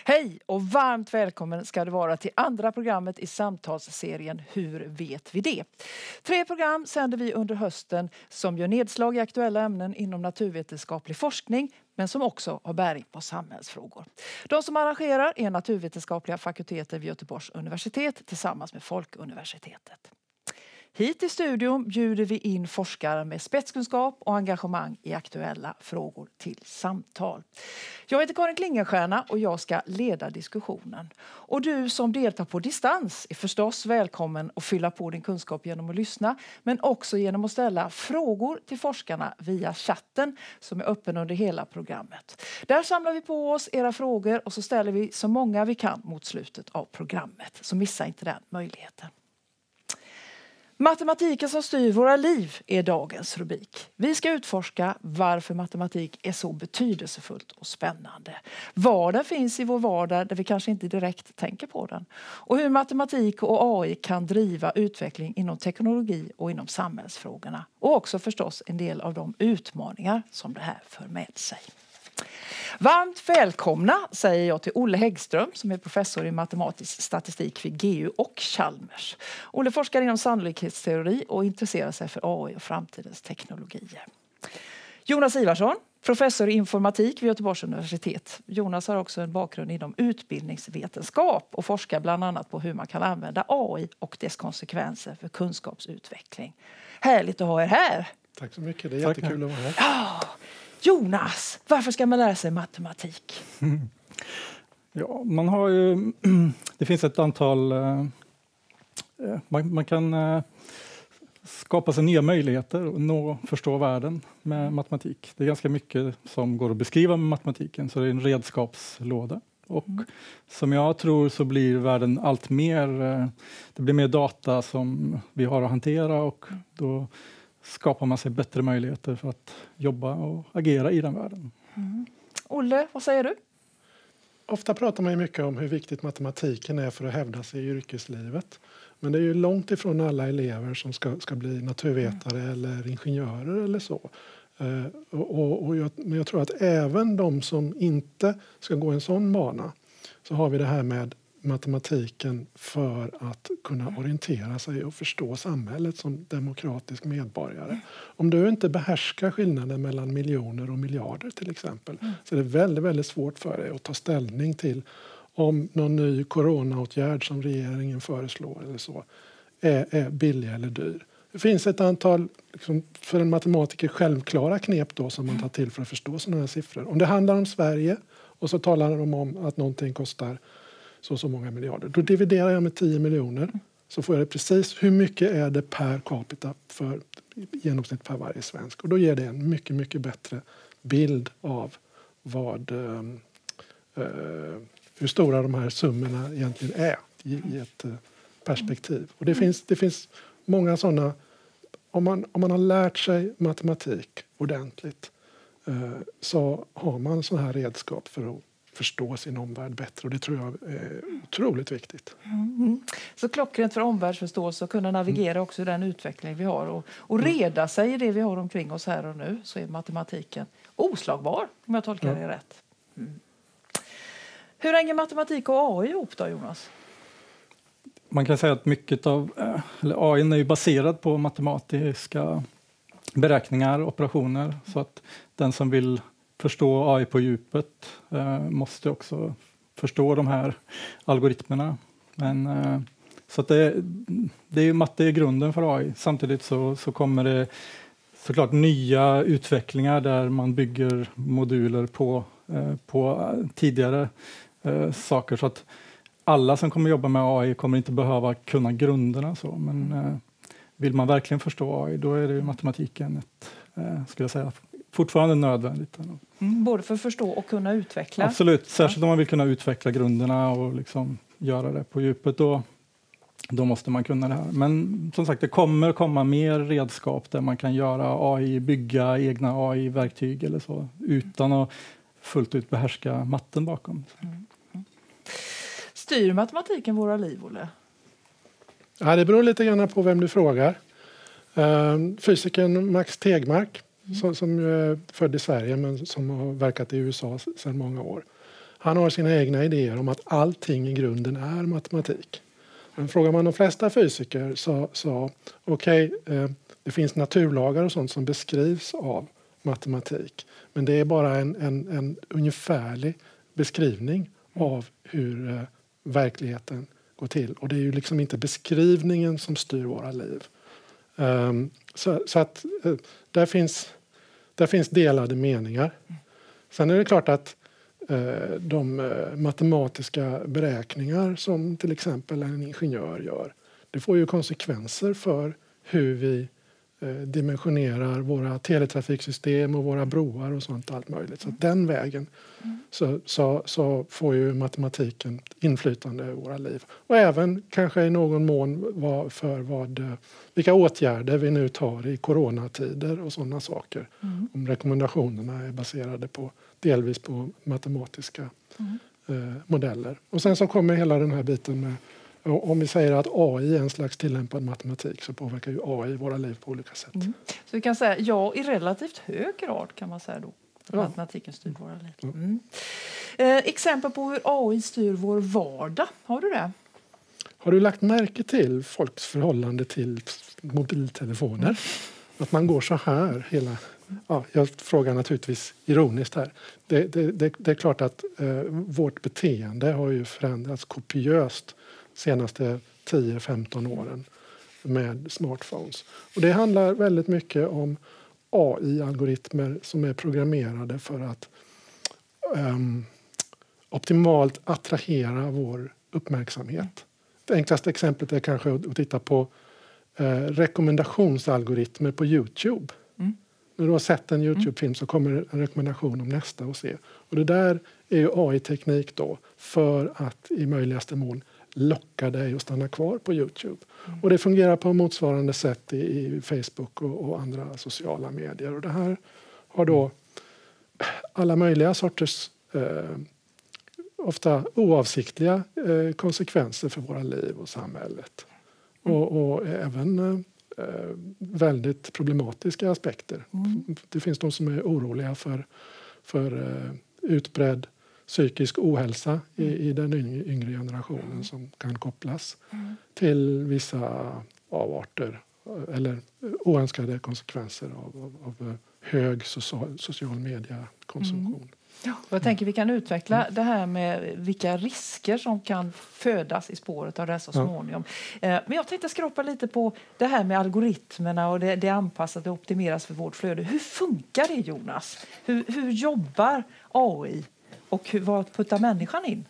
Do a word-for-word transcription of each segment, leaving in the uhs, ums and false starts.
Hej och varmt välkommen ska du vara till andra programmet i samtalsserien Hur vet vi det? Tre program sänder vi under hösten som gör nedslag i aktuella ämnen inom naturvetenskaplig forskning men som också har bäring på samhällsfrågor. De som arrangerar är naturvetenskapliga fakulteter vid Göteborgs universitet tillsammans med Folkuniversitetet. Hit i studion bjuder vi in forskare med spetskunskap och engagemang i aktuella frågor till samtal. Jag heter Karin Klingenstierna och jag ska leda diskussionen. Och du som deltar på distans är förstås välkommen att fylla på din kunskap genom att lyssna, men också genom att ställa frågor till forskarna via chatten som är öppen under hela programmet. Där samlar vi på oss era frågor och så ställer vi så många vi kan mot slutet av programmet. Så missa inte den möjligheten. Matematiken som styr våra liv är dagens rubrik. Vi ska utforska varför matematik är så betydelsefullt och spännande. Var den finns i vår vardag där vi kanske inte direkt tänker på den. Och hur matematik och A I kan driva utveckling inom teknologi och inom samhällsfrågorna. Och också förstås en del av de utmaningar som det här för med sig. Varmt välkomna säger jag till Olle Häggström som är professor i matematisk statistik vid G U och Chalmers. Olle forskar inom sannolikhetsteori och intresserar sig för A I och framtidens teknologier. Jonas Ivarsson, professor i informatik vid Göteborgs universitet. Jonas har också en bakgrund inom utbildningsvetenskap och forskar bland annat på hur man kan använda A I och dess konsekvenser för kunskapsutveckling. Härligt att ha er här. Tack så mycket, det är jättekul att vara här. Ja. Jonas, varför ska man lära sig matematik? Mm. Ja, man har ju, det finns ett antal, eh, man, man kan eh, skapa sig nya möjligheter och nå, förstå världen med matematik. Det är ganska mycket som går att beskriva med matematiken, så det är en redskapslåda. Och mm. som jag tror så blir världen allt mer, eh, det blir mer data som vi har att hantera och då skapar man sig bättre möjligheter för att jobba och agera i den världen. Mm. Olle, vad säger du? Ofta pratar man ju mycket om hur viktigt matematiken är för att hävda sig i yrkeslivet. Men det är ju långt ifrån alla elever som ska, ska bli naturvetare mm. eller ingenjörer eller så. Uh, och, och jag, men jag tror att även de som inte ska gå en sån bana, så har vi det här med matematiken för att kunna orientera sig och förstå samhället som demokratisk medborgare. Om du inte behärskar skillnaden mellan miljoner och miljarder till exempel, mm. så är det väldigt, väldigt svårt för dig att ta ställning till om någon ny coronaåtgärd som regeringen föreslår eller så är, är billig eller dyr. Det finns ett antal liksom, för en matematiker självklara knep då som man tar till för att förstå sådana här siffror. Om det handlar om Sverige och så talar de om att någonting kostar så så många miljarder. Då dividerar jag med tio miljoner så får jag det precis hur mycket är det per capita för genomsnitt per varje svensk. Och då ger det en mycket, mycket bättre bild av vad, uh, uh, hur stora de här summorna egentligen är i, i ett uh, perspektiv. Och det finns, det finns många sådana, om man, om man har lärt sig matematik ordentligt uh, så har man sådana här redskap för att förstå sin omvärld bättre, och det tror jag är otroligt viktigt. Mm. Så klockrent för omvärldsförståelse och kunna navigera mm. också i den utveckling vi har och, och reda sig i det vi har omkring oss här och nu, så är matematiken oslagbar, om jag tolkar det ja. rätt. Mm. Hur hänger matematik och A I ihop då, Jonas? Man kan säga att mycket av eller A I är ju baserad på matematiska beräkningar, operationer, så att den som vill förstå A I på djupet eh, måste också förstå de här algoritmerna. Men, eh, så att det, det är ju matte i grunden för A I. Samtidigt så, så kommer det såklart nya utvecklingar där man bygger moduler på, eh, på tidigare eh, saker. Så att alla som kommer jobba med A I kommer inte behöva kunna grunderna. Så. Men eh, vill man verkligen förstå A I, då är det ju matematiken ett, eh, skulle jag säga, fortfarande nödvändigt. Mm, både för att förstå och kunna utveckla. Absolut, särskilt om man vill kunna utveckla grunderna och liksom göra det på djupet, då, då måste man kunna det här. Men som sagt, det kommer komma mer redskap där man kan göra A I, bygga egna A I-verktyg eller så, utan att fullt ut behärska matten bakom. Mm. Mm. Styr matematiken våra liv, Olle? Ja, det beror lite grann på vem du frågar. Uh, fysikern Max Tegmark, Mm. Som, som är född i Sverige men som har verkat i U S A sedan många år. Han har sina egna idéer om att allting i grunden är matematik. Men frågar man de flesta fysiker så, så okej, okay, eh, det finns naturlagar och sånt som beskrivs av matematik. Men det är bara en, en, en ungefärlig beskrivning av hur eh, verkligheten går till. Och det är ju liksom inte beskrivningen som styr våra liv. Um, så, så att uh, där finns, där finns delade meningar. Sen är det klart att uh, de uh, matematiska beräkningar som till exempel en ingenjör gör, det får ju konsekvenser för hur vi dimensionerar våra teletrafiksystem och våra broar och sånt allt möjligt. Så att den vägen mm. så, så, så får ju matematiken inflytande över våra liv. Och även kanske i någon mån för vad, vilka åtgärder vi nu tar i coronatider och sådana saker. Mm. Om rekommendationerna är baserade på delvis på matematiska mm. eh, modeller. Och sen så kommer hela den här biten med om vi säger att A I är en slags tillämpad matematik så påverkar ju A I våra liv på olika sätt. Mm. Så vi kan säga ja i relativt hög grad kan man säga då. Ja. Matematiken styr våra liv. Mm. Eh, exempel på hur A I styr vår vardag. Har du det? Har du lagt märke till folks förhållande till mobiltelefoner? Mm. Att man går så här hela... Ja, jag frågar naturligtvis ironiskt här. Det, det, det, det är klart att eh, vårt beteende har ju förändrats kopiöst senaste tio femton åren med smartphones. Och det handlar väldigt mycket om A I-algoritmer som är programmerade för att um, optimalt attrahera vår uppmärksamhet. Det enklaste exemplet är kanske att titta på uh, rekommendationsalgoritmer på YouTube. Mm. När du har sett en YouTube-film så kommer en rekommendation om nästa att se. Och det där är ju A I-teknik då för att i möjligaste mån locka dig att stanna kvar på YouTube. Mm. Och det fungerar på motsvarande sätt i, i Facebook och, och andra sociala medier. Och det här har då alla möjliga sorters eh, ofta oavsiktliga eh, konsekvenser för våra liv och samhället. Mm. Och, och även eh, väldigt problematiska aspekter. Mm. Det finns de som är oroliga för, för eh, utbredd psykisk ohälsa i, i den yngre generationen som kan kopplas mm. till vissa avarter eller oönskade konsekvenser av, av, av hög social, social media-konsumtion. Mm. Ja, jag tänker vi kan utveckla mm. det här med vilka risker som kan födas i spåret av det så småningom. Ja. Men jag tänkte skrapa lite på det här med algoritmerna och det, det anpassat och optimeras för vårt flöde. Hur funkar det, Jonas? Hur, hur jobbar A I? Och hur, vad puttar människan in?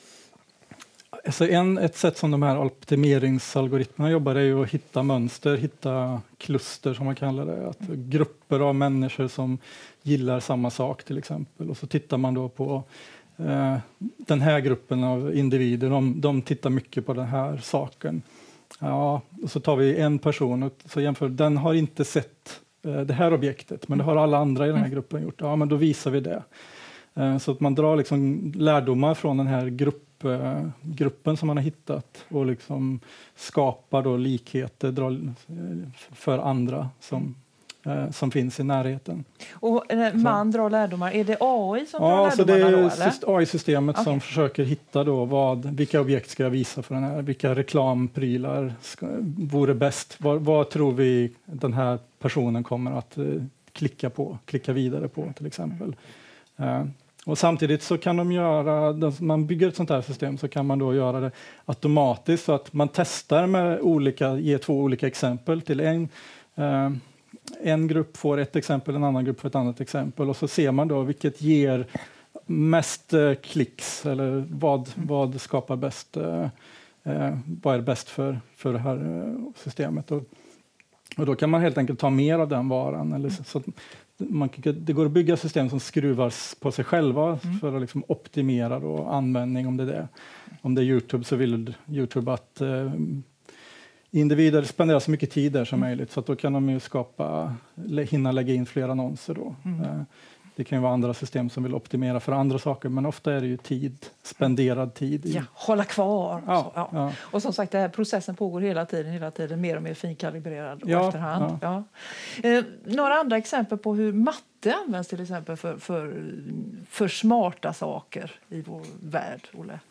Alltså en, ett sätt som de här optimeringsalgoritmerna jobbar är ju att hitta mönster, hitta kluster som man kallar det. Att grupper av människor som gillar samma sak till exempel. Och så tittar man då på eh, den här gruppen av individer. De, de tittar mycket på den här saken. Ja, och så tar vi en person och så jämför. Den har inte sett eh, det här objektet, men det har alla andra i den här gruppen gjort. Ja, men då visar vi det. Så att man drar liksom lärdomar från den här grupp, gruppen som man har hittat och liksom skapar då likheter drar för andra som, som finns i närheten. Och man så. drar lärdomar, är det A I som ja, drar så lärdomarna det är då? Eller? A I-systemet okay. som försöker hitta då vad, vilka objekt ska jag visa för den här, vilka reklamprylar ska, vore bäst, vad, vad tror vi den här personen kommer att uh, klicka på, klicka vidare på till exempel. Uh, och samtidigt så kan de göra, när man bygger ett sånt här system så kan man då göra det automatiskt så att man testar med olika, ger två olika exempel till en. Uh, en grupp får ett exempel, en annan grupp får ett annat exempel och så ser man då vilket ger mest uh, klicks eller vad, vad skapar bäst, uh, uh, vad är bäst för, för det här uh, systemet. Och, och då kan man helt enkelt ta mer av den varan eller så, så att man, det går att bygga system som skruvar på sig själva mm. för att liksom optimera då användning om det är det. Om det är YouTube så vill YouTube att eh, individer spenderar så mycket tid där som mm. möjligt så att då kan de ju skapa, hinna lägga in fler annonser då. Mm. Eh, Det kan ju vara andra system som vill optimera för andra saker, men ofta är det ju tid, spenderad tid. I... Ja, hålla kvar. Ja, så, ja. Ja. Och som sagt, den här processen pågår hela tiden, hela tiden mer och mer finkalibrerad och Ja, efterhand. Ja. Ja. Eh, några andra exempel på hur matte används till exempel för, för, för smarta saker i vår värld, Olle?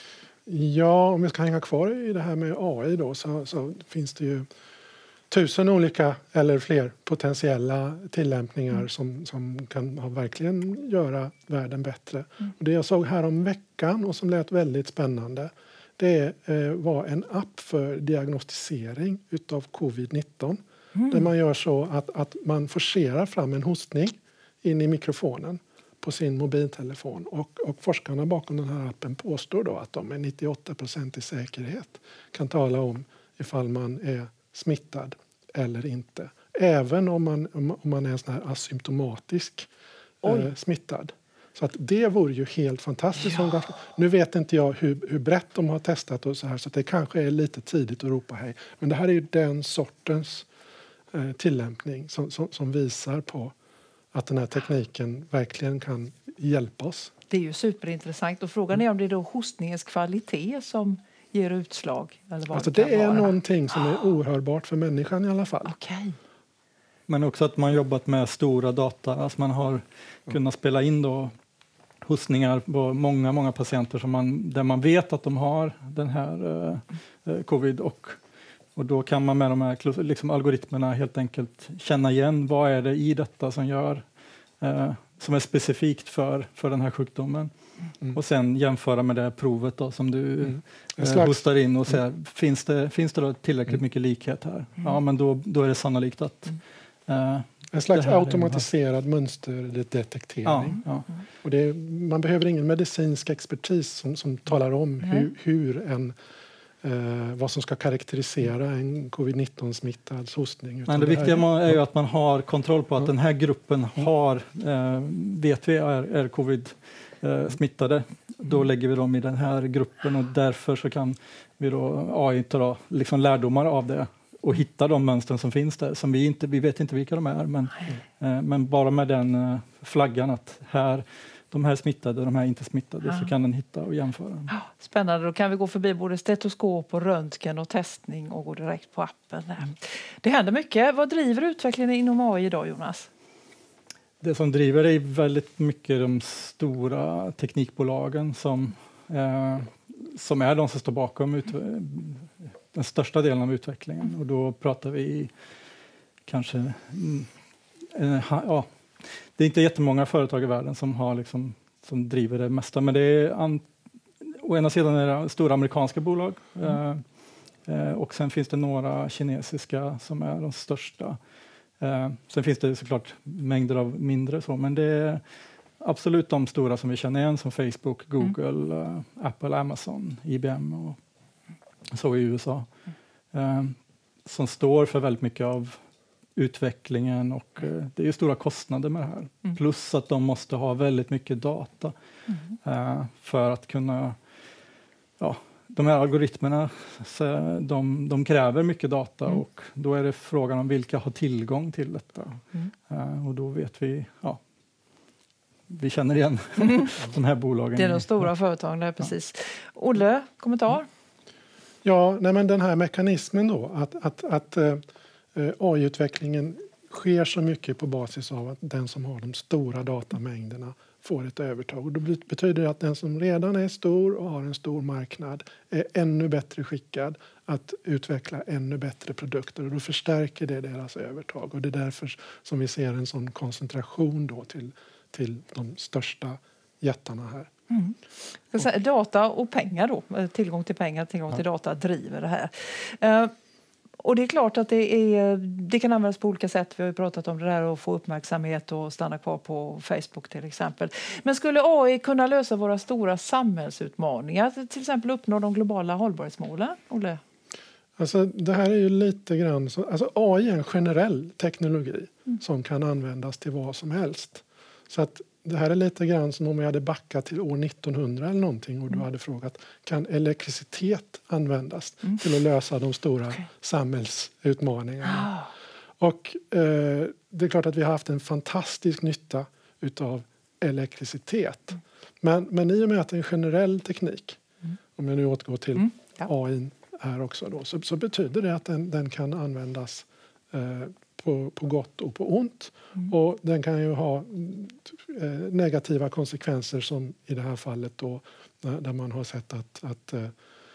Ja, om jag ska hänga kvar i det här med A I då, så, så finns det ju tusen olika eller fler potentiella tillämpningar mm. som, som kan ha verkligen göra världen bättre. Mm. Och det jag såg här om veckan och som lät väldigt spännande, det eh, var en app för diagnostisering utav covid nitton. Mm. Där man gör så att, att man forcerar fram en hostning in i mikrofonen på sin mobiltelefon. Och, och forskarna bakom den här appen påstår då att de med nittioåtta procent i säkerhet kan tala om ifall man är smittad eller inte. Även om man, om man är en sån här asymptomatisk eh, smittad. Så att det vore ju helt fantastiskt. Ja. Nu vet inte jag hur, hur brett de har testat och så här, så att det kanske är lite tidigt att ropa hej. Men det här är ju den sortens eh, tillämpning som, som, som visar på att den här tekniken verkligen kan hjälpa oss. Det är ju superintressant. Och frågan är om det är då hostningens kvalitet som ger utslag. Eller vad alltså det, det är vara. någonting som är ohörbart för människan i alla fall. Okay. Men också att man jobbat med stora data. Alltså man har mm. kunnat spela in då hostningar på många, många patienter som man, där man vet att de har den här eh, covid. Och, och då kan man med de här liksom, algoritmerna helt enkelt känna igen vad är det i detta som gör eh, som är specifikt för, för den här sjukdomen. Mm. Och sen jämföra med det provet då, som du mm. eh, hostar in och säga, mm. finns det, finns det då tillräckligt mm. mycket likhet här? Mm. Ja, men då, då är det sannolikt att... Eh, en slags automatiserad mönsterdetektering. Ja, ja. Och det är, man behöver ingen medicinsk expertis som, som talar om mm. hur, hur en... Eh, vad som ska karaktärisera en covid nitton-smittad hostning. Men det, det viktiga är, är ju att man har kontroll på att mm. den här gruppen har, eh, vet vi är, är covid-smittade. Eh, Då mm. lägger vi dem i den här gruppen och därför så kan vi då A I ta liksom lärdomar av det och hitta de mönstren som finns där. Som vi, inte, vi vet inte vilka de är, men, eh, men bara med den eh, flaggan att här de här smittade, de här inte smittade, ja. Så kan den hitta och jämföra. Spännande, då kan vi gå förbi både stetoskop och röntgen och testning och gå direkt på appen. Mm. Det händer mycket. Vad driver utvecklingen inom A I idag, Jonas? Det som driver är väldigt mycket de stora teknikbolagen som, eh, som är de som står bakom ut, den största delen av utvecklingen. Och då pratar vi kanske... Eh, ja, det är inte jättemånga företag i världen som, har liksom, som driver det mesta, men det är an, å ena sidan är det stora amerikanska bolag mm. eh, och sen finns det några kinesiska som är de största. Eh, sen finns det såklart mängder av mindre, så, men det är absolut de stora som vi känner igen som Facebook, Google, mm. eh, Apple, Amazon, I B M och så i U S A. Eh, som står för väldigt mycket av utvecklingen och eh, det är ju stora kostnader med det här. Mm. Plus att de måste ha väldigt mycket data mm. eh, för att kunna... Ja, de här algoritmerna så, de, de kräver mycket data mm. och då är det frågan om vilka har tillgång till detta. Mm. Eh, och då vet vi... Ja, vi känner igen mm. de här bolagen. Det är de stora företagen, där, precis. Ja. Olle, kommentar? Ja, nej, men den här mekanismen då, att... att, att eh, A I-utvecklingen sker så mycket på basis av att den som har de stora datamängderna får ett övertag. Och det betyder att den som redan är stor och har en stor marknad är ännu bättre skickad att utveckla ännu bättre produkter. Och då förstärker det deras övertag. Och det är därför som vi ser en sån koncentration då till, till de största jättarna här. Mm. Säga, data och pengar då, tillgång till pengar, tillgång ja. till data driver det här. Uh, Och det är klart att det, är, det kan användas på olika sätt. Vi har ju pratat om det där att få uppmärksamhet och stanna kvar på Facebook till exempel. Men skulle A I kunna lösa våra stora samhällsutmaningar? Till exempel uppnå de globala hållbarhetsmålen? Olle? Alltså, det här är ju lite grann... Så, alltså, A I är en generell teknologi mm. som kan användas till vad som helst. Så att det här är lite grann som om jag hade backat till år nittonhundra eller någonting och du mm. hade frågat, kan elektricitet användas mm. till att lösa de stora okay. samhällsutmaningarna? Ah. Och eh, det är klart att vi har haft en fantastisk nytta utav elektricitet. Men, men i och med att det är en generell teknik, mm. om jag nu återgår till mm. ja. A I här också då, så, så betyder det att den, den kan användas eh, på, på gott och på ont. Mm. Och den kan ju ha eh, negativa konsekvenser som i det här fallet då, där man har sett att, att eh,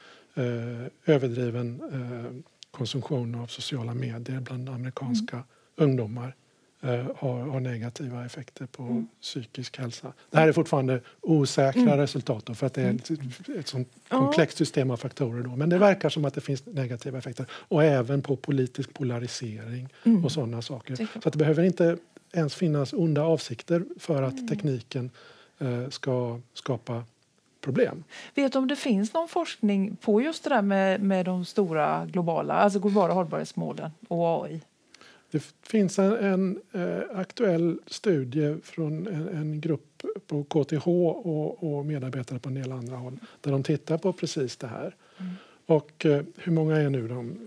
överdriven eh, konsumtion av sociala medier bland amerikanska mm. ungdomar eh, har, har negativa effekter på mm. psykisk hälsa. Det här är fortfarande osäkra mm. resultat då, för att det är ett, ett sånt komplext system av faktorer då. Men det verkar som att det finns negativa effekter. Och även på politisk polarisering mm. och sådana saker. Så att det behöver inte ens finnas onda avsikter för att mm. tekniken eh, ska skapa problem. Vet du om det finns någon forskning på just det där med, med de stora globala, alltså globala hållbarhetsmålen och A I? Det finns en, en eh, aktuell studie från en, en grupp på K T H och, och medarbetare på en del andra håll där de tittar på precis det här. Mm. Och eh, hur många är nu de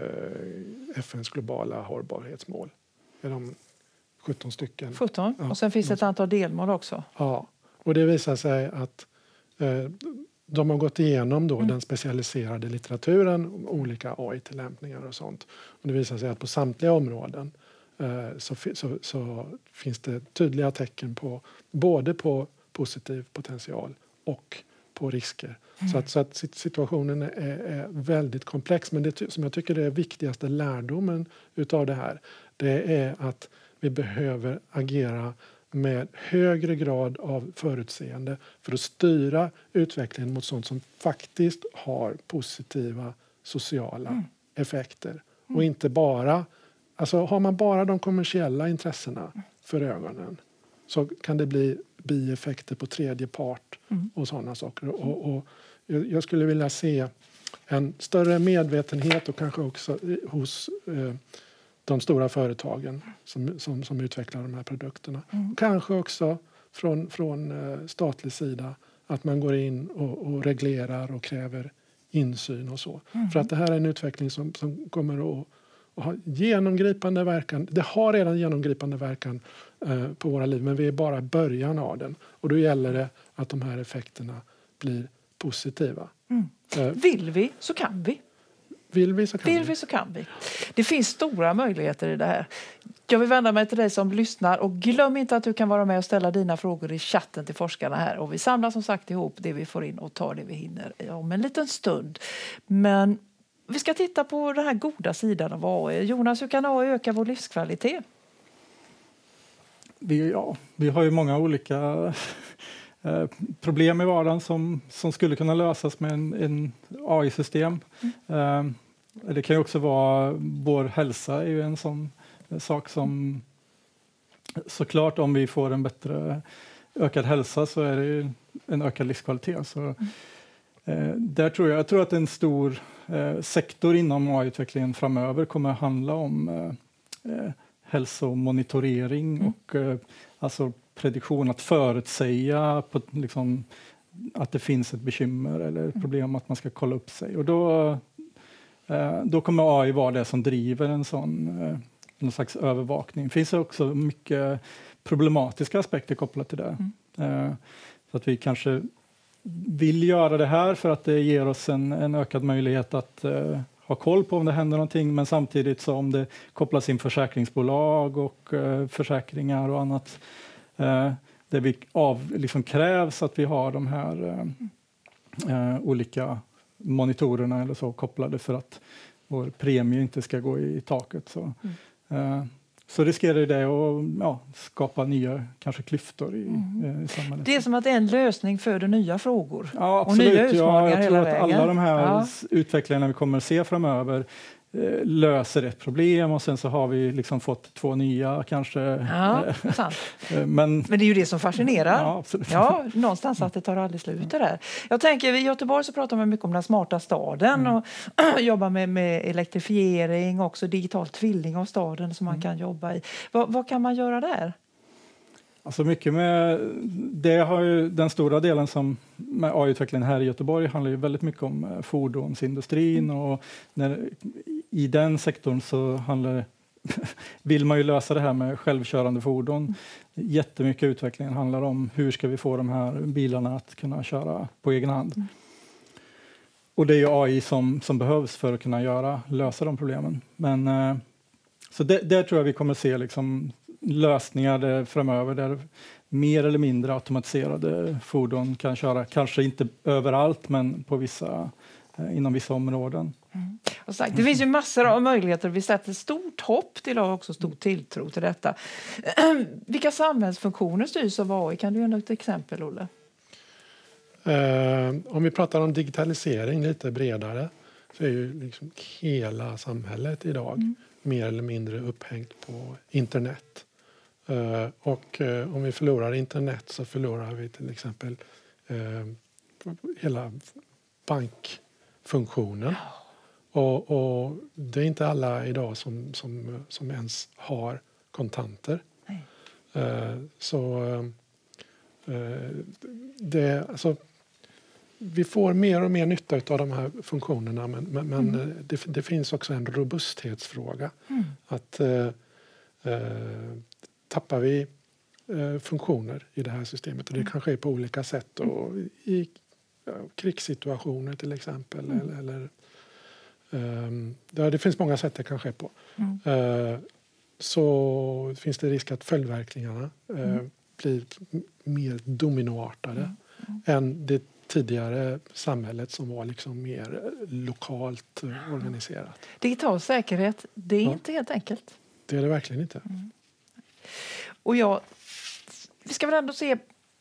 eh, F N:s globala hållbarhetsmål? Är de sjutton stycken? sjutton, ja. Och sen finns det ett antal delmål också. Ja, och det visar sig att de har gått igenom då mm. den specialiserade litteraturen, olika A I-tillämpningar och sånt. Och det visar sig att på samtliga områden eh, så, så, så finns det tydliga tecken på både på positiv potential och på risker. Mm. Så, att, så att situationen är, är väldigt komplex. Men det som jag tycker är viktigaste lärdomen utav det här, det är att vi behöver agera med högre grad av förutseende för att styra utvecklingen mot sånt som faktiskt har positiva sociala mm. effekter. Mm. Och inte bara, alltså har man bara de kommersiella intressena för ögonen så kan det bli bieffekter på tredje part mm. och sådana saker. Och, och jag skulle vilja se en större medvetenhet och kanske också hos eh, de stora företagen som, som, som utvecklar de här produkterna. Mm. Kanske också från, från eh, statlig sida att man går in och, och reglerar och kräver insyn och så. Mm. För att det här är en utveckling som, som kommer att, att ha genomgripande verkan. Det har redan genomgripande verkan eh, på våra liv, men vi är bara i början av den. Och då gäller det att de här effekterna blir positiva. Mm. Eh, Vill vi så kan vi. Vill vi så kan Vill vi. vi så kan vi. Det finns stora möjligheter i det här. Jag vill vända mig till dig som lyssnar och glöm inte att du kan vara med och ställa dina frågor i chatten till forskarna här. Och vi samlar som sagt ihop det vi får in och tar det vi hinner om en liten stund. Men vi ska titta på den här goda sidan av A I. Jonas, hur kan A I öka vår livskvalitet? Vi, ja, vi har ju många olika eh, problem i vardagen som, som skulle kunna lösas med en, en A I-system. Mm. Eh, det kan ju också vara vår hälsa är ju en sån sak som såklart om vi får en bättre ökad hälsa så är det ju en ökad livskvalitet. Så, mm. eh, där tror jag, jag tror att en stor eh, sektor inom A I-utvecklingen framöver kommer att handla om eh, eh, hälsomonitorering mm. och eh, alltså prediktion, att förutsäga på, liksom, att det finns ett bekymmer eller ett problem att man ska kolla upp sig. Och då, eh, då kommer A I vara det som driver en sån eh, någon slags övervakning. Det finns också mycket problematiska aspekter kopplat till det. Mm. Eh, så att vi kanske vill göra det här för att det ger oss en, en ökad möjlighet att eh, ha koll på om det händer någonting, men samtidigt så om det kopplas in försäkringsbolag och eh, försäkringar och annat eh, där vi av, liksom krävs att vi har de här eh, eh, olika monitorerna eller så kopplade för att vår premie inte ska gå i taket. Så, mm. eh, så riskerar det att ja, skapa nya kanske klyftor i, mm. i samhället. Det är som att en lösning föder nya frågor. Ja, absolut. Och nya utmaningar ja, jag hela tror att vägen. alla de här ja. utvecklingarna vi kommer att se framöver eh, löser ett problem och sen så har vi liksom fått två nya kanske. Ja, sant. men, men det är ju det som fascinerar. Ja, absolut. Ja, någonstans att det tar aldrig slut det där. Jag tänker, i Göteborg så pratar man mycket om den smarta staden mm. och jobbar med, med elektrifiering, också digital tvilling av staden som man mm. kan jobba i. Vad, vad kan man göra där? Alltså mycket med, det har ju den stora delen som med A I-utvecklingen här i Göteborg handlar ju väldigt mycket om fordonsindustrin mm. och när, i den sektorn så handlar det vill man ju lösa det här med självkörande fordon. Mm. Jättemycket utvecklingen handlar om hur ska vi få de här bilarna att kunna köra på egen hand. Mm. Och det är ju A I som, som behövs för att kunna göra, lösa de problemen. Men, eh, så det, där tror jag vi kommer se liksom lösningar där framöver där mer eller mindre automatiserade fordon kan köra. Kanske inte överallt, men på vissa, eh, inom vissa områden. Mm. Och sagt, det finns ju massor av möjligheter. Vi sätter stort hopp till och också stor tilltro till detta. Vilka samhällsfunktioner styrs av A I? Kan du ge ett exempel, Olle? Uh, om vi pratar om digitalisering lite bredare så är ju liksom hela samhället idag mm. mer eller mindre upphängt på internet. Uh, och uh, om vi förlorar internet så förlorar vi till exempel uh, hela bankfunktionen. Och, och det är inte alla idag som, som, som ens har kontanter. Uh, så uh, det, alltså, vi får mer och mer nytta av de här funktionerna, men, men, men mm. det, det finns också en robusthetsfråga. Mm. Att uh, uh, tappar vi uh, funktioner i det här systemet, och det mm. kan ske på olika sätt, och i ja, krigssituationer till exempel, mm. eller, eller um, ja, det finns många sätt det kan ske på. Mm. Uh, så finns det risk att följdverkningarna uh, mm. blir mer dominoartade mm. Mm. än det tidigare samhället som var liksom mer lokalt uh, organiserat. Digital säkerhet, det är ja. inte helt enkelt. Det är det verkligen inte. Mm. Och jag, vi ska väl ändå se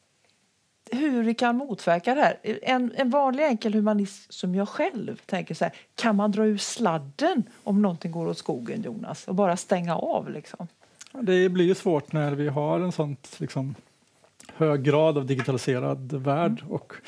hur vi kan motverka det här. En, en vanlig enkel humanist som jag själv tänker så här, kan man dra ur sladden om någonting går åt skogen, Jonas, och bara stänga av liksom? Det blir ju svårt när vi har en sån liksom, hög grad av digitaliserad värld, mm. och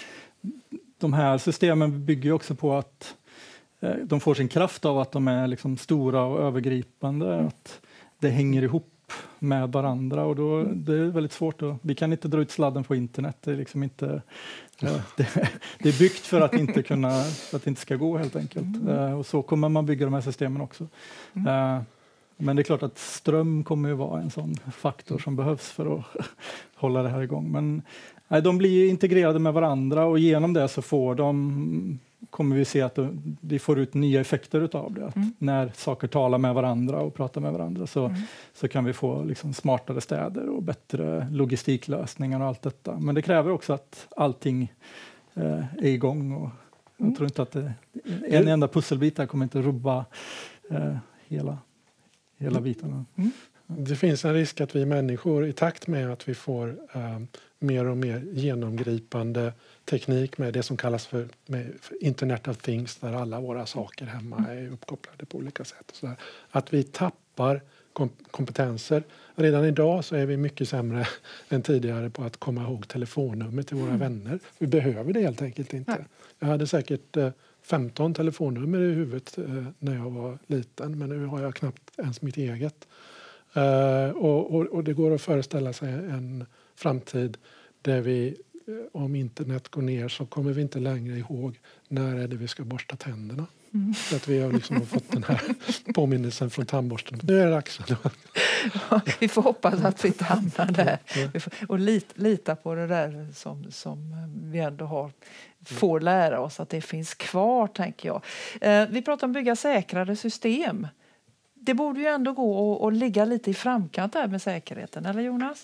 de här systemen bygger också på att eh, de får sin kraft av att de är liksom stora och övergripande, mm. att det hänger ihop med varandra, och då det är väldigt svårt att, vi kan inte dra ut sladden på internet, det är liksom inte eh, det, det är byggt för att inte kunna, för att det inte ska gå helt enkelt. Mm. Eh, och så kommer man bygga de här systemen också. Mm. Eh, men det är klart att ström kommer ju vara en sån faktor som behövs för att hålla det här igång. Men nej, de blir integrerade med varandra, och genom det så får de, kommer vi se att vi får ut nya effekter utav det. Att mm. när saker talar med varandra och pratar med varandra så, mm. så kan vi få liksom smartare städer och bättre logistiklösningar och allt detta. Men det kräver också att allting eh, är igång, och jag mm. tror inte att det, en enda pusselbit där kommer inte rubba eh, hela, hela bitarna. Mm. Det finns en risk att vi människor, i takt med att vi får uh, mer och mer genomgripande teknik med det som kallas för, med, för Internet of Things, där alla våra saker hemma är uppkopplade på olika sätt. Och så där, att vi tappar kom- kompetenser. Redan idag så är vi mycket sämre än tidigare på att komma ihåg telefonnummer till våra mm. vänner. Vi behöver det helt enkelt inte. Nej. Jag hade säkert uh, femton telefonnummer i huvudet uh, när jag var liten, men nu har jag knappt ens mitt eget. Uh, och, och, och det går att föreställa sig en framtid där vi, om internet går ner, så kommer vi inte längre ihåg när är det vi ska borsta tänderna. Mm. Så att vi har liksom fått den här påminnelsen från tandborsten. Nu är det dags. Ja, vi får hoppas att vi inte hamnar där. Vi får, och lit, lita på det där som, som vi ändå har, får lära oss att det finns kvar, tänker jag. Uh, vi pratar om bygga säkrare system. Det borde ju ändå gå att ligga lite i framkant där med säkerheten, eller Jonas?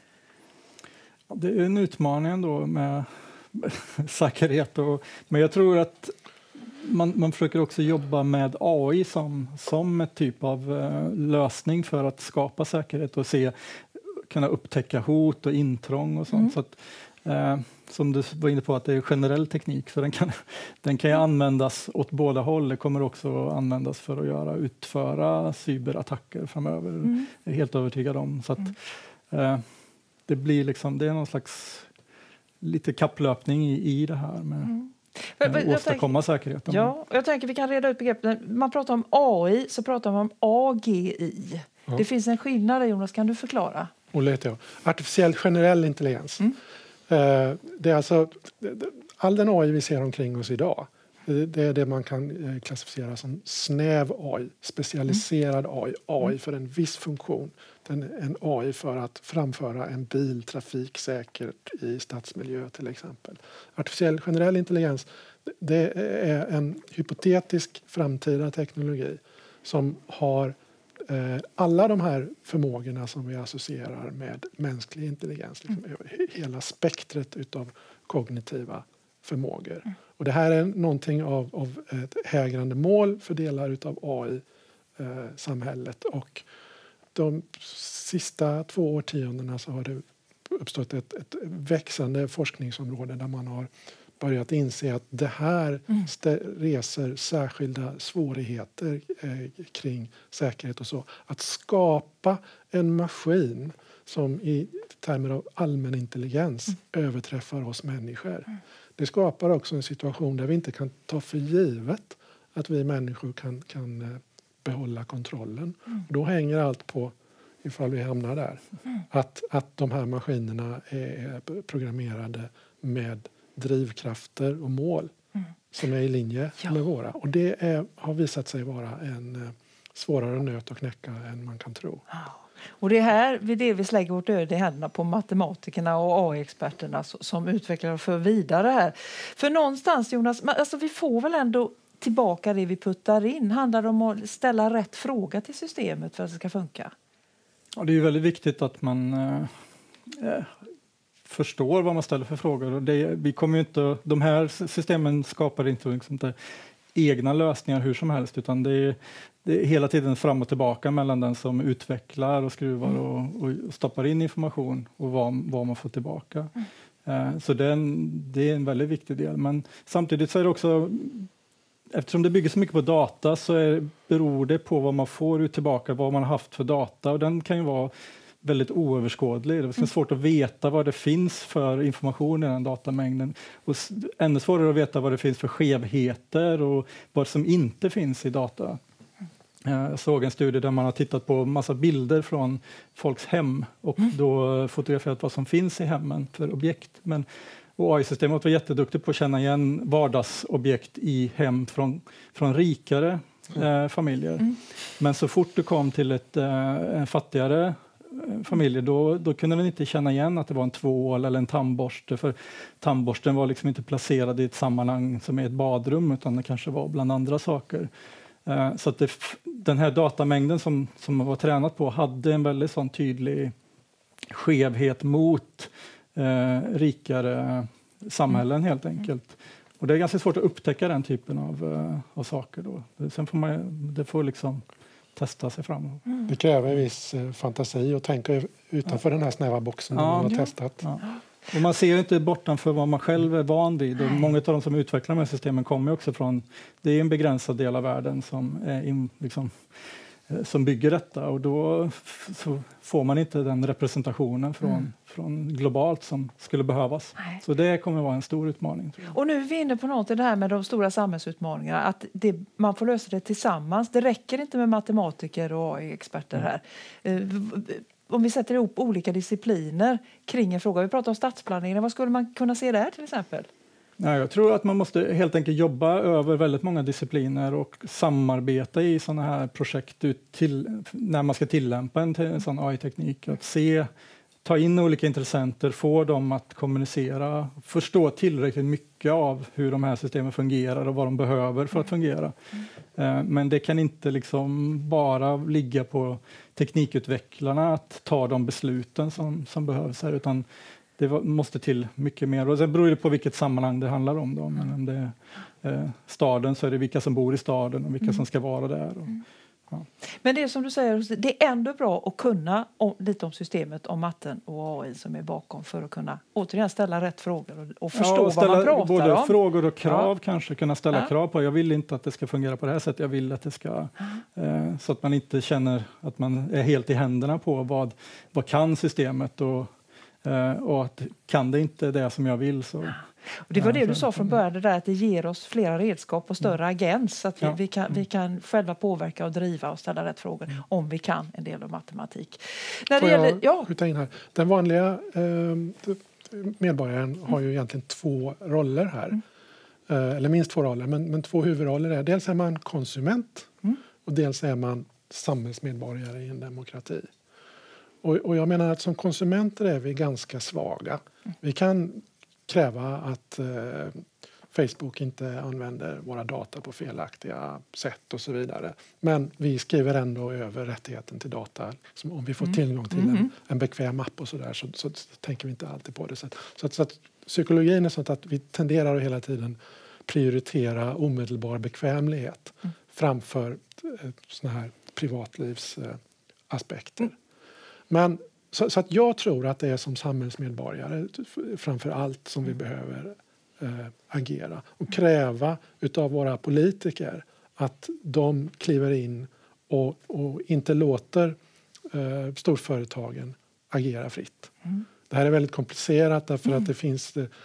Det är en utmaning ändå med säkerhet. Och, men jag tror att man, man försöker också jobba med A I som, som ett typ av uh, lösning för att skapa säkerhet och se, kunna upptäcka hot och intrång och sånt. Mm. Så att, uh, som du var inne på, att det är generell teknik, för den kan, den kan ju användas åt båda håll. Det kommer också användas för att göra, utföra cyberattacker framöver. Mm. Jag är helt övertygad om. Så att, mm. uh, det blir liksom, det är någon slags lite kapplöpning i, i det här med, mm. med att åstadkomma tänk, säkerheten. Ja, jag tänker vi kan reda ut begreppet. Man pratar om A I, så pratar man om A G I. Ja. Det finns en skillnad där, Jonas, kan du förklara? Olle heter jag. Artificiell generell intelligens. Mm. Uh, det är alltså, all den A I vi ser omkring oss idag Det är det man kan klassifiera som snäv A I, specialiserad A I, A I för en viss funktion. En A I för att framföra en bil trafiksäkert i stadsmiljö till exempel. Artificiell generell intelligens, det är en hypotetisk framtida teknologi som har eh, alla de här förmågorna som vi associerar med mänsklig intelligens. Liksom, mm. Hela spektret utav kognitiva förmågor. Mm. Och det här är någonting av, av ett hägrande mål för delar utav A I-samhället. Eh, och de sista två årtiondena så har det uppstått ett, ett växande forskningsområde där man har börjat inse att det här mm. reser särskilda svårigheter eh, kring säkerhet och så. Att skapa en maskin som i termer av allmän intelligens mm. överträffar oss människor. Mm. Det skapar också en situation där vi inte kan ta för givet att vi människor kan, kan eh, behålla kontrollen. Mm. Då hänger allt på ifall vi hamnar där. Mm. Att, att de här maskinerna är programmerade med drivkrafter och mål mm. som är i linje ja. med våra. Och det är, har visat sig vara en eh, svårare nöt att knäcka än man kan tro. Ja. Och det är här vi delvis lägger vårt öde i händerna på matematikerna och A I-experterna som utvecklar och för vidare här. För någonstans, Jonas, alltså vi får väl ändå tillbaka det vi puttar in. Handlar det om att ställa rätt fråga till systemet för att det ska funka? Ja, det är ju väldigt viktigt att man eh, förstår vad man ställer för frågor. Och det, vi kommer ju inte, de här systemen skapar inte, liksom inte egna lösningar hur som helst, utan det är, det är hela tiden fram och tillbaka mellan den som utvecklar och skruvar och, och stoppar in information och vad, vad man får tillbaka. Mm. Eh, så det är, en, det är en väldigt viktig del. Men samtidigt så är det också, eftersom det bygger så mycket på data så är, beror det på vad man får ut tillbaka, vad man har haft för data. Och den kan ju vara väldigt oöverskådlig. Det är svårt att veta vad det finns för information i den datamängden. Och ännu svårare att veta vad det finns för skevheter och vad som inte finns i data. Jag såg en studie där man har tittat på massa bilder från folks hem och då fotograferat vad som finns i hemmen för objekt. Men Och A I-systemet var jätteduktigt på att känna igen vardagsobjekt i hem från, från rikare eh, familjer. Mm. Men så fort du kom till ett, eh, en fattigare familj, då, då kunde den inte känna igen att det var en tvål eller en tandborste. För tandborsten var liksom inte placerad i ett sammanhang som är ett badrum, utan det kanske var bland andra saker. Eh, så att det, den här datamängden som, som man var tränat på hade en väldigt sån tydlig skevhet mot Eh, rikare samhällen mm. helt enkelt. Och det är ganska svårt att upptäcka den typen av, uh, av saker då. Sen får man det får liksom testa sig fram. Mm. Det kräver en viss eh, fantasi och tänka utanför ja. den här snäva boxen ja. man har ja. testat. Ja. Och man ser inte bortanför vad man själv är van vid. Och många av de som utvecklar de här systemen kommer också från, det är en begränsad del av världen som är in, liksom, som bygger detta, och då så får man inte den representationen från, mm. från globalt som skulle behövas. Nej. Så det kommer vara en stor utmaning. Tror jag. Och nu är vi inne på något i det här med de stora samhällsutmaningarna, att det, man får lösa det tillsammans. Det räcker inte med matematiker och A I-experter mm. här. Om vi sätter ihop olika discipliner kring en fråga, vi pratar om stadsplanering, vad skulle man kunna se där till exempel? Ja, jag tror att man måste helt enkelt jobba över väldigt många discipliner och samarbeta i sådana här projekt ut till, när man ska tillämpa en, en sån A I-teknik. Att se, ta in olika intressenter, få dem att kommunicera, förstå tillräckligt mycket av hur de här systemen fungerar och vad de behöver för att fungera. Mm. Men det kan inte liksom bara ligga på teknikutvecklarna att ta de besluten som, som behövs här, utan det måste till mycket mer. Och sen beror det på vilket sammanhang det handlar om. Då. Men om det är eh, staden så är det vilka som bor i staden och vilka mm. som ska vara där. Och, mm. ja. Men det är som du säger, det är ändå bra att kunna om, lite om systemet, om matten och A I som är bakom, för att kunna återigen ställa rätt frågor och, och förstå ja, och vad man pratar både om. Frågor och krav, ja. kanske kunna ställa ja. krav på. Jag vill inte att det ska fungera på det här sättet. Jag vill att det ska eh, så att man inte känner att man är helt i händerna på vad, vad kan systemet och Uh, och att kan det inte det som jag vill så... Och det var det du sa från början, det där att det ger oss flera redskap och större mm. agens, så att vi, ja. vi, kan, vi kan själva påverka och driva och ställa rätt frågor mm. om vi kan en del av matematik. När det Får gäller, jag ja. skjuta in här? Den vanliga eh, medborgaren mm. har ju egentligen två roller här. eller minst två roller, men, men två huvudroller är dels är man konsument mm. och dels är man samhällsmedborgare i en demokrati. Och, och jag menar att som konsumenter är vi ganska svaga. Mm. Vi kan kräva att eh, Facebook inte använder våra data på felaktiga sätt och så vidare. Men vi skriver ändå över rättigheten till data. Som om vi får tillgång till mm. en, en bekväm app och så där så, så, så tänker vi inte alltid på det. Så, så, att, så att psykologin är sånt att vi tenderar att hela tiden prioritera omedelbar bekvämlighet mm. framför eh, såna här privatlivsaspekter. Eh, mm. Men så, så att jag tror att det är som samhällsmedborgare framför allt som vi behöver eh, agera och kräva utav våra politiker att de kliver in och, och inte låter eh, storföretagen agera fritt. Mm. Det här är väldigt komplicerat därför mm. att det finns eh,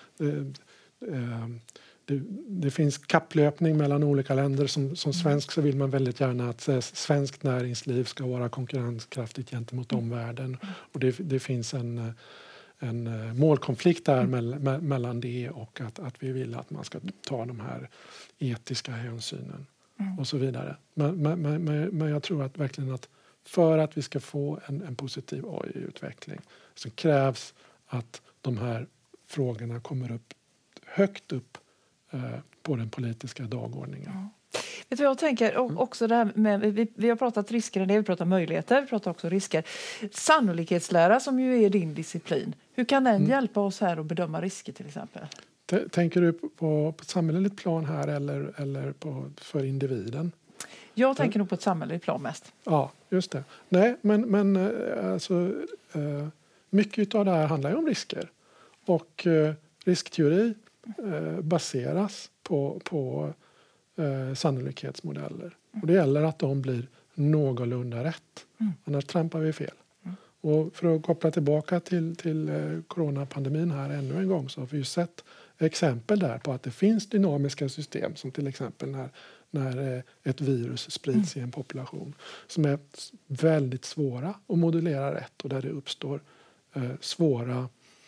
eh, det, det finns kapplöpning mellan olika länder. Som, som svensk så vill man väldigt gärna att eh, svenskt näringsliv ska vara konkurrenskraftigt gentemot mm. omvärlden. Och det, det finns en, en målkonflikt där mm. me, me, mellan det och att, att vi vill att man ska ta de här etiska hänsynen mm. och så vidare. Men, men, men, men jag tror att verkligen att för att vi ska få en, en positiv A I-utveckling så krävs att de här frågorna kommer upp högt upp eh, på den politiska dagordningen. Ja. Vet du vad jag tänker? Och också det här med, vi, vi har pratat risker, vi pratar möjligheter, vi pratar också risker. Sannolikhetslära som ju är din disciplin. Hur kan den mm. hjälpa oss här att bedöma risker till exempel? T- tänker du på, på ett samhälleligt plan här eller, eller på, för individen? Jag tänker nog på ett samhälleligt plan mest. Ja, just det. Nej, men, men alltså, eh, mycket av det här handlar ju om risker. Och eh, riskteori eh, baseras på, på eh, sannolikhetsmodeller. Och det gäller att de blir någorlunda rätt. Mm. Annars trampar vi fel. Mm. Och för att koppla tillbaka till, till eh, coronapandemin här ännu en gång så har vi ju sett exempel där på att det finns dynamiska system som till exempel när när ett virus sprids mm. i en population som är väldigt svåra att modulera rätt och där det uppstår eh, svåra,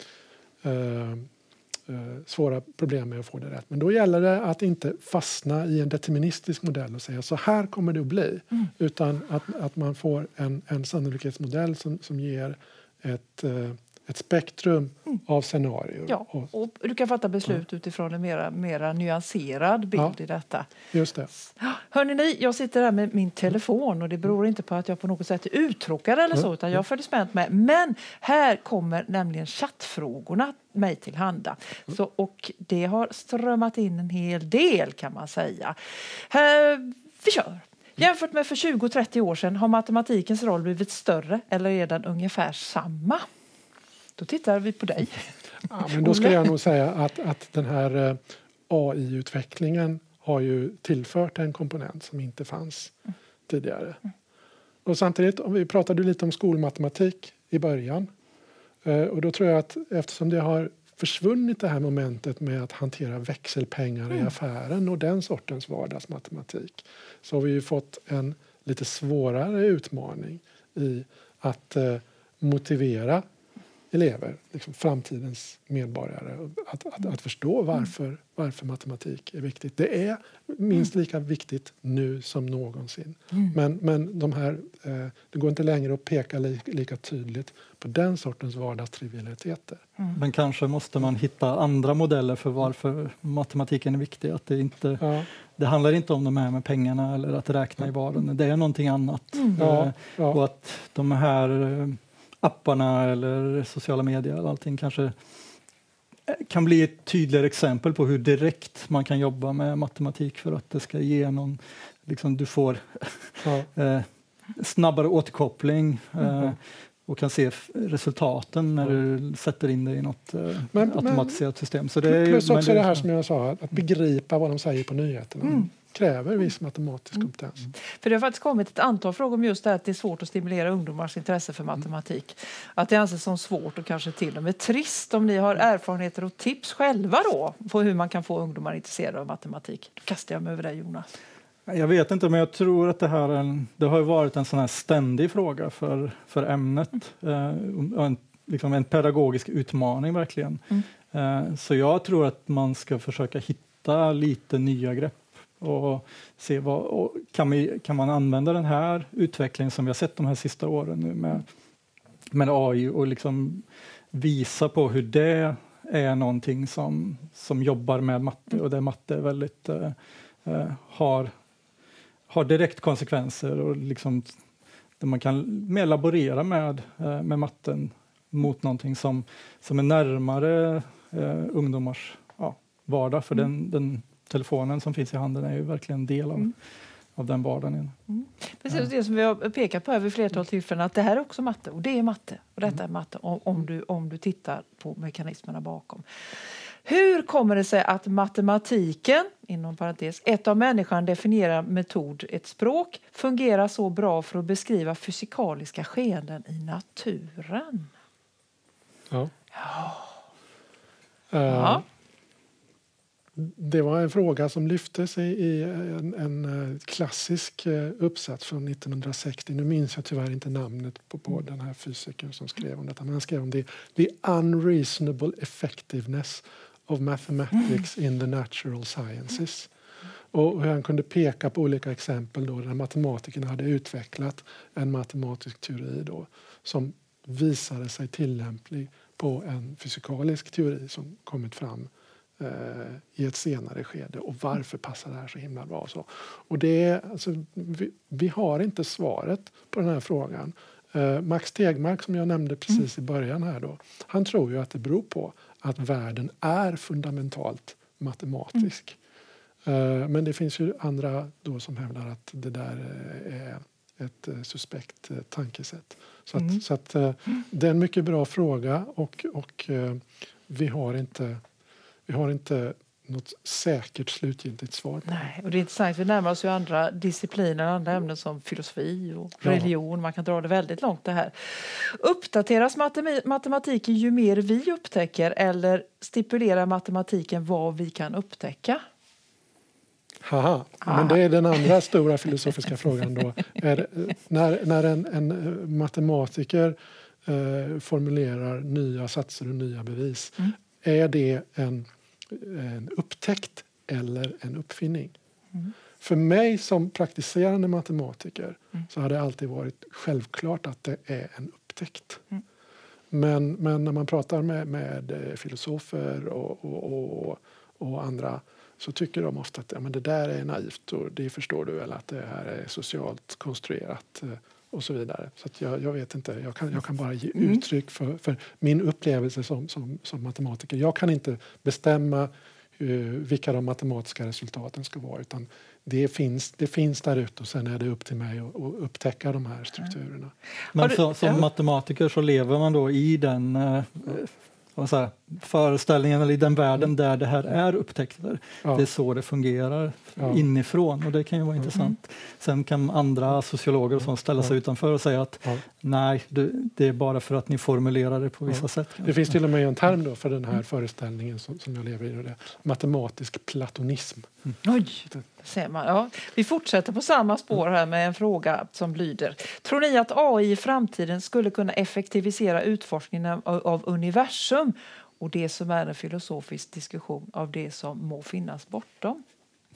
eh, eh, svåra problem med att få det rätt. Men då gäller det att inte fastna i en deterministisk modell och säga så här kommer det att bli. Mm. Utan att, att man får en, en sannolikhetsmodell som, som ger ett eh, ett spektrum mm. av scenarier. Ja, och du kan fatta beslut ja. utifrån en mera, mera nyanserad bild ja, i detta. Just det. Hörrni ni, jag sitter här med min telefon och det beror inte på att jag på något sätt är uttråkad eller så, utan jag följer spänt med. Men här kommer nämligen chattfrågorna mig till handa. Så, och det har strömmat in en hel del kan man säga. Här, vi kör! Jämfört med för tjugo till trettio år sedan har matematikens roll blivit större eller är den ungefär samma? Då tittar vi på dig. Ja, men då skulle jag nog säga att, att den här A I-utvecklingen har ju tillfört en komponent som inte fanns mm. tidigare. Mm. Och samtidigt, om vi pratade lite om skolmatematik i början. Och då tror jag att eftersom det har försvunnit det här momentet med att hantera växelpengar mm. i affären och den sortens vardagsmatematik så har vi ju fått en lite svårare utmaning i att eh, motivera elever, liksom framtidens medborgare, att, att, att förstå varför, varför matematik är viktigt. Det är minst lika viktigt nu som någonsin. Mm. Men, men de här, eh, det går inte längre att peka li, lika tydligt på den sortens vardagstrivialiteter. Mm. Men kanske måste man hitta andra modeller för varför matematiken är viktig. Att det, inte, ja. det handlar inte om de här med pengarna eller att räkna i vardagen. Det är någonting annat. Mm. Ja, ja. Och att de här apparna eller sociala medier och allting kanske kan bli ett tydligare exempel på hur direkt man kan jobba med matematik för att det ska ge någon, liksom du får ja. eh, snabbare återkoppling eh, och kan se resultaten när du sätter in det i något eh, men, automatiserat men, system. Så det är, plus också det, det här som jag sa, att begripa vad de säger på nyheterna. Mm. kräver viss matematisk mm. kompetens. För det har faktiskt kommit ett antal frågor om just det att det är svårt att stimulera ungdomars intresse för matematik. Att det anses som svårt och kanske till och med trist. Om ni har erfarenheter och tips själva då på hur man kan få ungdomar intresserade av matematik. Då kastar jag mig över dig, Jonas. Jag vet inte, men jag tror att det här är en, det har varit en sån här ständig fråga för, för ämnet. Mm. Eh, en, liksom en pedagogisk utmaning verkligen. Mm. Eh, så jag tror att man ska försöka hitta testa lite nya grepp och se vad, och kan, vi, kan man använda den här utvecklingen som vi har sett de här sista åren nu med, med A I och liksom visa på hur det är någonting som, som jobbar med matte och där matte väldigt eh, eh, har, har direkt konsekvenser och liksom där man kan mer laborera med, eh, med matten mot någonting som, som är närmare eh, ungdomars ja, vardag. För mm. den, den telefonen som finns i handen är ju verkligen en del av, mm. av den vardagen. Mm. Precis ja. Det som vi har pekat på vid flertal tillfällen, att det här är också matte och det är matte och detta är matte om, om, du, om du tittar på mekanismerna bakom. Hur kommer det sig att matematiken, inom parentes, ett av människan definierad metod, ett språk, fungerar så bra för att beskriva fysikaliska skeenden i naturen? Ja. Ja. Uh, ja. Det var en fråga som lyftes i, i en, en klassisk uppsats från nittonhundrasextio. Nu minns jag tyvärr inte namnet på, på den här fysikern som skrev om detta. Men han skrev om det. The unreasonable effectiveness of mathematics in the natural sciences. Och hur han kunde peka på olika exempel då där matematikerna hade utvecklat en matematisk teori då, som visade sig tillämplig på en fysikalisk teori som kommit fram eh, i ett senare skede. Och varför passar det här så himla bra? Så. Och det är, alltså, vi, vi har inte svaret på den här frågan. Eh, Max Tegmark, som jag nämnde precis i början här då, han tror ju att det beror på att världen är fundamentalt matematisk. Mm. Uh, men det finns ju andra då som hävdar att det där är ett uh, suspekt uh, tankesätt. Så, mm. att, så att, uh, det är en mycket bra fråga och, och uh, vi har inte, vi har inte något säkert slutgiltigt svar på. Nej, och det är intressant. Vi närmar oss ju andra discipliner, andra ämnen som filosofi och religion. Ja. Man kan dra det väldigt långt det här. Uppdateras matematiken ju mer vi upptäcker eller stipulerar matematiken vad vi kan upptäcka? Haha, men det är den andra stora filosofiska frågan då. Är, när när en, en matematiker eh, formulerar nya satser och nya bevis, mm. är det en en upptäckt eller en uppfinning. Mm. För mig som praktiserande matematiker mm. så har det alltid varit självklart att det är en upptäckt. Mm. Men, men när man pratar med, med filosofer och, och, och, och andra så tycker de ofta att ja, men det där är naivt och det förstår du, eller att det här är socialt konstruerat och så vidare. Så att jag, jag vet inte, jag kan, jag kan bara ge mm. uttryck för, för min upplevelse som, som, som matematiker. Jag kan inte bestämma uh, vilka de matematiska resultaten ska vara, utan det finns, det finns där ute och sen är det upp till mig att, att upptäcka de här strukturerna. Men så, som matematiker så lever man då i den uh, säga, föreställningen eller i den världen mm. där det här är upptäckter. Ja. Det är så det fungerar ja. inifrån och det kan ju vara mm. intressant. Sen kan andra sociologer och sånt ställa sig ja. utanför och säga att ja. nej, det, det är bara för att ni formulerar det på vissa ja. sätt. Det finns till och med en term då för den här mm. föreställningen som, som jag lever i. Det, matematisk platonism. Mm. Oj, ser man. Ja. Vi fortsätter på samma spår här med en fråga som lyder. Tror ni att A I i framtiden skulle kunna effektivisera utforskningen av, av universum och det som är en filosofisk diskussion av det som må finnas bortom?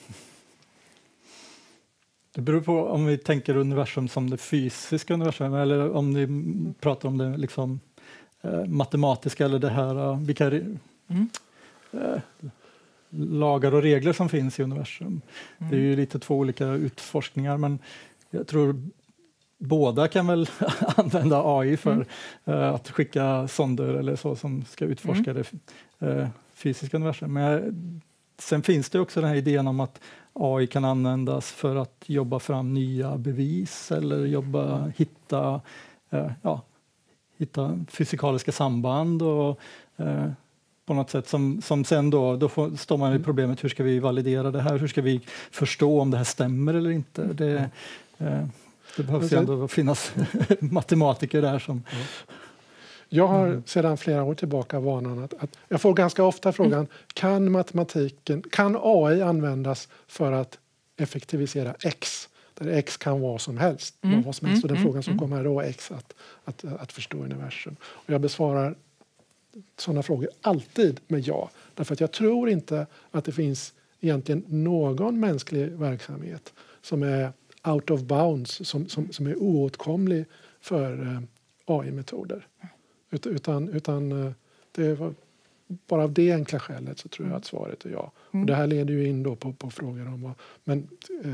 Det beror på om vi tänker universum som det fysiska universum eller om ni pratar om det liksom eh, matematiska eller det här uh, vilka mm. eh, lagar och regler som finns i universum. Mm. Det är ju lite två olika utforskningar, men jag tror båda kan väl använda A I för mm. uh, att skicka sonder eller så som ska utforska mm. det uh, fysiska universum. Men sen finns det också den här idén om att A I kan användas för att jobba fram nya bevis eller jobba, mm. hitta, uh, ja, hitta fysikaliska samband och uh, på något sätt som, som sen då, då får, står man i problemet, hur ska vi validera det här? Hur ska vi förstå om det här stämmer eller inte? Det, eh, det behövs ju ändå finnas matematiker där som... Jag har sedan flera år tillbaka vanan att, att jag får ganska ofta frågan, mm. kan matematiken, kan A I användas för att effektivisera X? Där X kan vara som helst. Mm. Vad som helst. Och den mm. frågan som kommer då är X att, att, att förstå universum. Och jag besvarar sådana frågor alltid med ja. Därför att jag tror inte att det finns egentligen någon mänsklig verksamhet som är out of bounds, som, som, som är oåtkomlig för eh, A I-metoder. Ut, utan utan eh, det var bara av det enkla skälet så tror jag att svaret är ja. Mm. Och det här leder ju in då på, på frågor om vad... Men eh,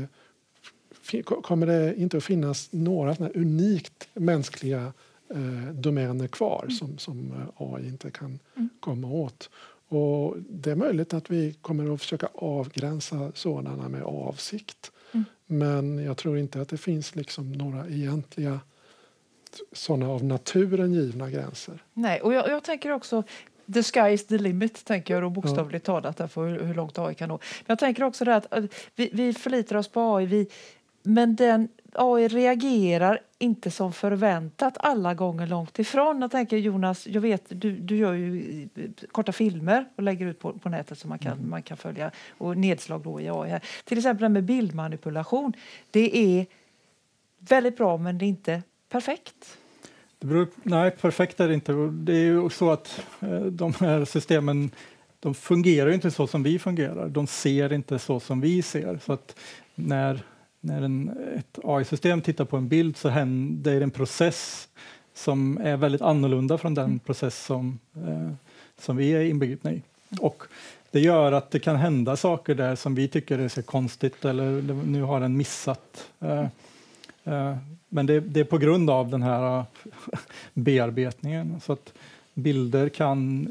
f- kommer det inte att finnas några såna här unikt mänskliga eh, domäner kvar mm. som, som A I inte kan mm. komma åt? Och det är möjligt att vi kommer att försöka avgränsa sådana med avsikt. Mm. Men jag tror inte att det finns liksom några egentliga sådana av naturen givna gränser. Nej, och jag, jag tänker också the sky is the limit, tänker jag då bokstavligt ja. talat därför hur, hur långt A I kan nå. Men jag tänker också det att vi, vi förlitar oss på A I, vi, men den A I reagerar inte som förväntat alla gånger långt ifrån. Jag tänker Jonas, jag vet du, du gör ju korta filmer och lägger ut på, på nätet som man kan, mm. man kan följa och nedslag då i A I här. Till exempel det med bildmanipulation. Det är väldigt bra men det är inte perfekt. Det beror, nej, perfekt är det inte. Det är ju så att eh, de här systemen de fungerar ju inte så som vi fungerar. De ser inte så som vi ser. Så att när, när en, ett A I-system tittar på en bild så händer det en process som är väldigt annorlunda från den process som, eh, som vi är inbegripna i. Och det gör att det kan hända saker där som vi tycker är så konstigt eller nu har den missat. Eh, eh, Men det, det är på grund av den här bearbetningen. Så att bilder kan...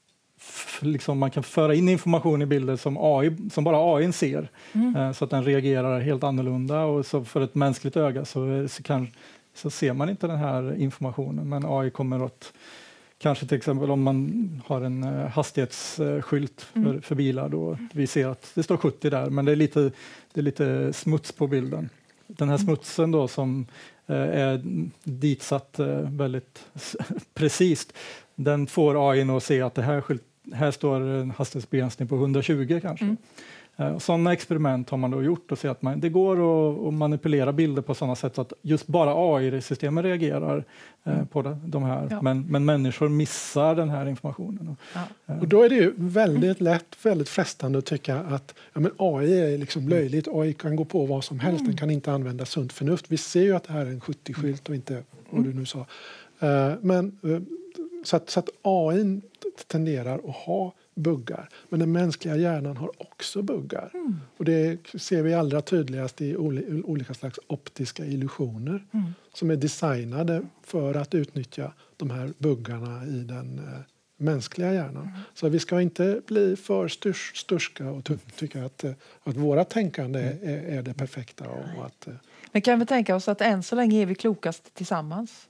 Liksom man kan föra in information i bilder som, A I, som bara A I ser. Mm. Så att den reagerar helt annorlunda. Och så för ett mänskligt öga så, så, kan, så ser man inte den här informationen. Men A I kommer att... Kanske till exempel om man har en hastighetsskylt för, mm. för bilar. Då vi ser att det står sjuttio där. Men det är lite, det är lite smuts på bilden. Den här smutsen då som eh, är ditsatt eh, väldigt precis, den får A I att se att det här, här står en hastighetsbegränsning på hundratjugo kanske. Mm. Eh, sådana experiment har man då gjort och ser att man, det går att, att manipulera bilder på sådana sätt så att just bara A I-systemen reagerar eh, på de, de här. Ja. Men, men människor missar den här informationen. Ja. Eh. Och då är det ju väldigt lätt, väldigt frestande att tycka att ja, men A I är liksom löjligt. A I kan gå på vad som helst, mm. den kan inte använda sunt förnuft. Vi ser ju att det här är en sjuttio-skylt och inte vad du nu sa. Eh, men, eh, så, att, så att A I tenderar att ha buggar. Men den mänskliga hjärnan har också buggar. Mm. Och det ser vi allra tydligast i olika slags optiska illusioner mm. som är designade för att utnyttja de här buggarna i den eh, mänskliga hjärnan. Mm. Så vi ska inte bli för sturs, sturska och ty- tycka att, att våra tänkande mm. är, är det perfekta. Och att, Men kan vi tänka oss att än så länge är vi klokast tillsammans?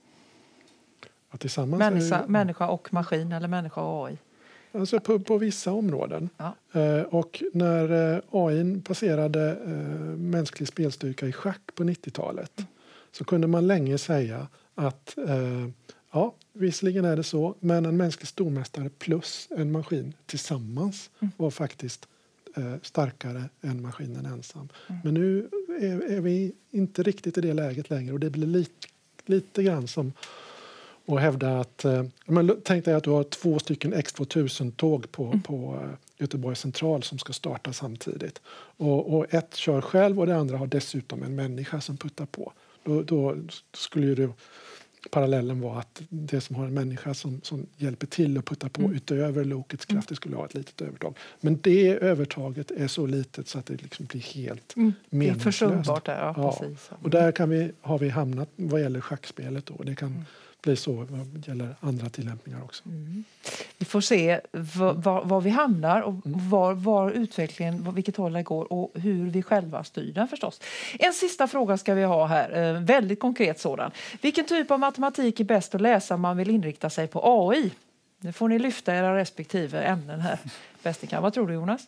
Att tillsammans människa, är, människa och maskin eller människa och A I? Alltså på, på vissa områden. Ja. Eh, och när eh, A I passerade eh, mänsklig spelstyrka i schack på nittiotalet mm. så kunde man länge säga att eh, ja, visserligen är det så, men en mänsklig stormästare plus en maskin tillsammans mm. var faktiskt eh, starkare än maskinen ensam. Mm. Men nu är, är vi inte riktigt i det läget längre och det blir lite, lite grann som och hävda att, men tänk dig att du har två stycken X tvåtusen-tåg på, mm. på Göteborgs central som ska starta samtidigt. Och, och ett kör själv och det andra har dessutom en människa som puttar på. Då, då skulle ju det, parallellen vara att det som har en människa som, som hjälper till att putta på mm. utöver lokets kraft, det skulle ha ett litet övertag. Men det övertaget är så litet så att det liksom blir helt mm. meningslöst. Det är försumbart där, ja, ja. Precis. Och där kan vi, har vi hamnat vad gäller schackspelet då. Det kan mm. blir så vad gäller andra tillämpningar också. Mm. Vi får se var, var, var vi hamnar och var, var utvecklingen, vilket håll det går och hur vi själva styr den förstås. En sista fråga ska vi ha här, väldigt konkret sådan. Vilken typ av matematik är bäst att läsa om man vill inrikta sig på A I? Nu får ni lyfta era respektive ämnen här. Bäst det kan. Vad tror du, Jonas?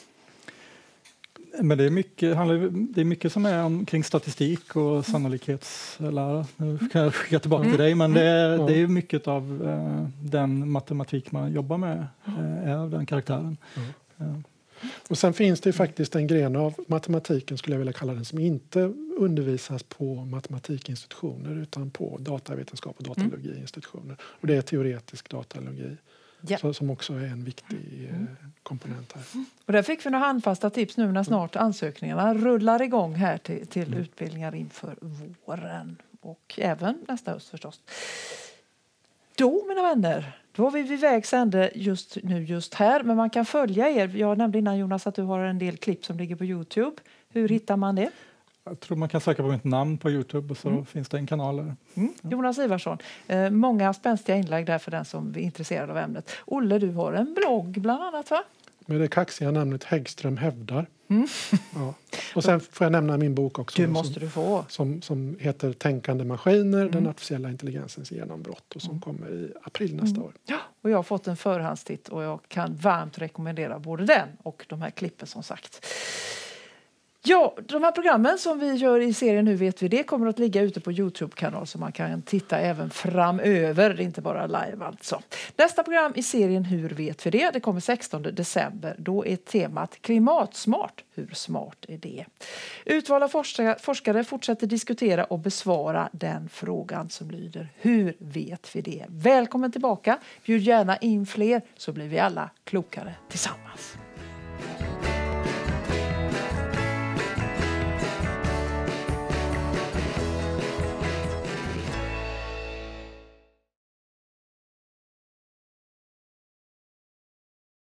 Men det är mycket, det är mycket som är omkring statistik och sannolikhetslära. Nu kan jag skicka tillbaka till dig, men det är, det är mycket av uh, den matematik man jobbar med uh, är av den karaktären. Uh. Och sen finns det ju faktiskt en gren av matematiken, skulle jag vilja kalla den, som inte undervisas på matematikinstitutioner utan på datavetenskap och datalogiinstitutioner. Och det är teoretisk datalogi. Ja. så, som också är en viktig eh, komponent här. Och där fick vi några handfasta tips nu när snart ansökningarna rullar igång här till, till mm. utbildningar inför våren och även nästa höst förstås. Då, mina vänner, då har vi vid vägs ände just nu just här, men man kan följa er. Jag nämnde innan, Jonas, att du har en del klipp som ligger på YouTube. Hur hittar man det? Jag tror man kan söka på mitt namn på YouTube och så mm. finns det en kanal där. Mm. Jonas Ivarsson, eh, många spänstiga inlägg där för den som är intresserad av ämnet. Olle, du har en blogg bland annat, va? Med det kaxiga namnet Häggström hävdar. Mm. Ja. Och sen får jag nämna min bok också. Du måste som, du få. Som, som heter Tänkande maskiner, mm. den artificiella intelligensens genombrott och som mm. kommer i april nästa mm. år. Ja, och jag har fått en förhandstitt och jag kan varmt rekommendera både den och de här klippen som sagt. Ja, de här programmen som vi gör i serien Hur vet vi det kommer att ligga ute på YouTube-kanal så man kan titta även framöver, det är inte bara live alltså. Nästa program i serien Hur vet vi det? Det kommer sextonde december. Då är temat klimatsmart. Hur smart är det? Utvalda forskare, forskare fortsätter diskutera och besvara den frågan som lyder hur vet vi det? Välkommen tillbaka. Bjud gärna in fler så blir vi alla klokare tillsammans.